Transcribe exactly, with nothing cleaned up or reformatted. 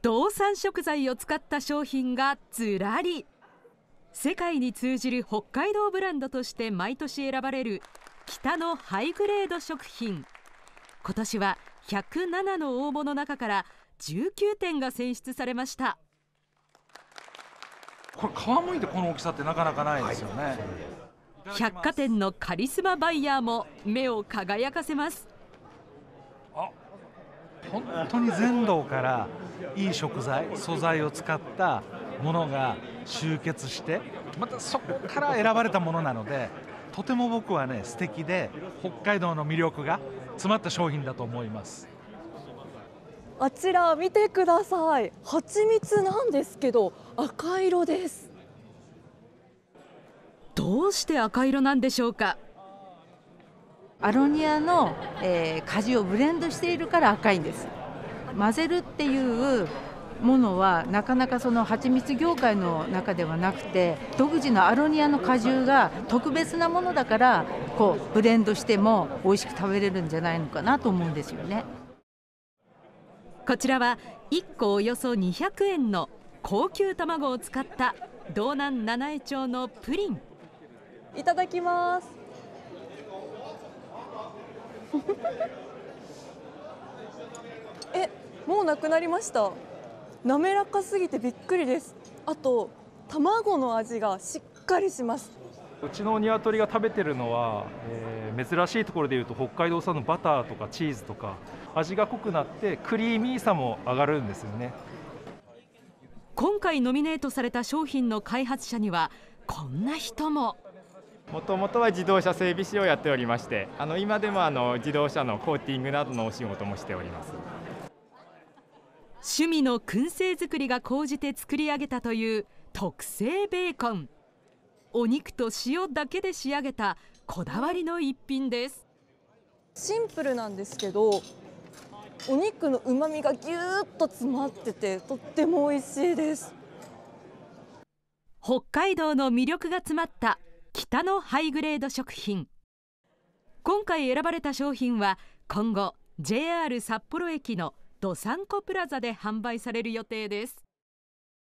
道産食材を使った商品がずらり。世界に通じる北海道ブランドとして毎年選ばれる北のハイグレード食品。今年はひゃくななの応募の中からじゅうきゅうてんが選出されました。 これ皮むいてこの大きさってなかなかないですよね。 百貨店のカリスマバイヤーも目を輝かせます。 あ、本当に全道からいい食材素材を使ったものが集結して、またそこから選ばれたものなので、とても僕はね素敵で北海道の魅力が詰まった商品だと思います。 あちら見てください。蜂蜜なんですけど赤色です。 どうして赤色なんでしょうか。 アロニアの、えー、果汁をブレンドしているから赤いんです。混ぜるっていうものはなかなかその蜂蜜業界の中ではなくて、独自のアロニアの果汁が特別なものだからこうブレンドしても美味しく食べれるんじゃないのかなと思うんですよね。 こちらはいっこおよそにひゃくえんの高級卵を使った道南七重町のプリン。 いただきます。え、もうなくなりました。滑らかすぎてびっくりです。あと卵の味がしっかりします。 うちの鶏が食べてるのは、えー、珍しいところでいうと北海道産のバターとかチーズとか、味が濃くなってクリーミーさも上がるんですよね。 今回ノミネートされた商品の開発者にはこんな人も。 もともとは自動車整備士をやっておりまして、あの今でもあの自動車のコーティングなどのお仕事もしております。 趣味の燻製作りが高じて作り上げたという特製ベーコン。お肉と塩だけで仕上げたこだわりの一品です。 シンプルなんですけど、お肉の旨味がぎゅーっと詰まっててとっても美味しいです。 北海道の魅力が詰まった北のハイグレード食品。今回選ばれた商品は今後 ジェイアール 札幌駅のどさんこプラザで販売される予定です。